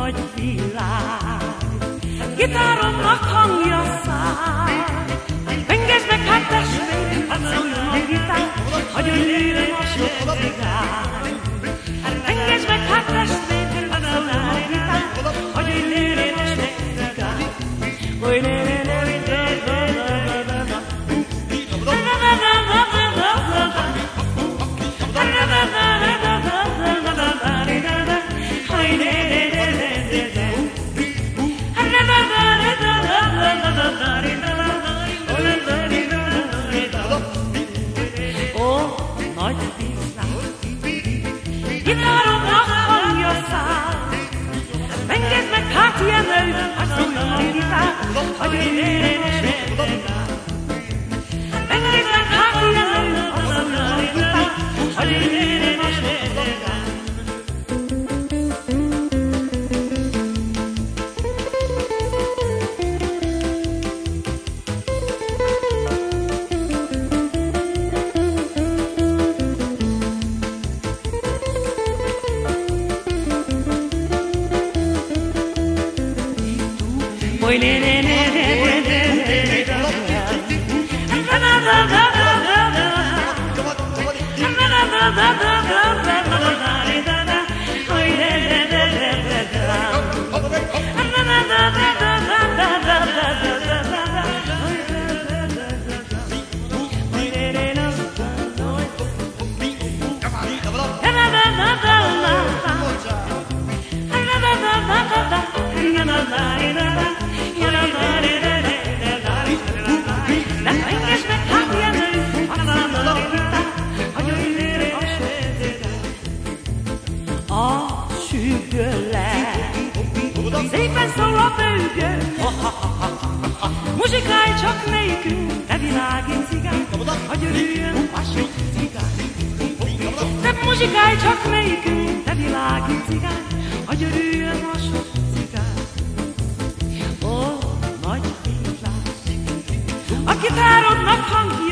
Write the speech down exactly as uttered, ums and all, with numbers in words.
nagy világ. Gitáromnak hangja száll, engedd meg hát testvérem, hadd szóljon a gitár, hogy jöjjön a sok cigár. Engedd meg hát testvérem, hadd szóljon a gitár, hogy jöjjön a sok cigár. Oly ne ne ne gitáromnak hangja száll, engedd meg hát ilyen nő, hogy szóljon a gitár, hogy jöjjön a sok cigár. Engedd meg hát ilyen nő, hogy szóljon a gitár, hogy jöjjön a sok cigár. Oy ne ne ne ne ne ne ne szépen szól a bőgő, muzsikálj csak melyikünk, te világi cigány, hogy örüljön a sok cigány. Te muzsikálj csak melyikünk, te világi cigány, hogy örüljön a sok cigány. Ó, nagy világ, a gitárodnak hangja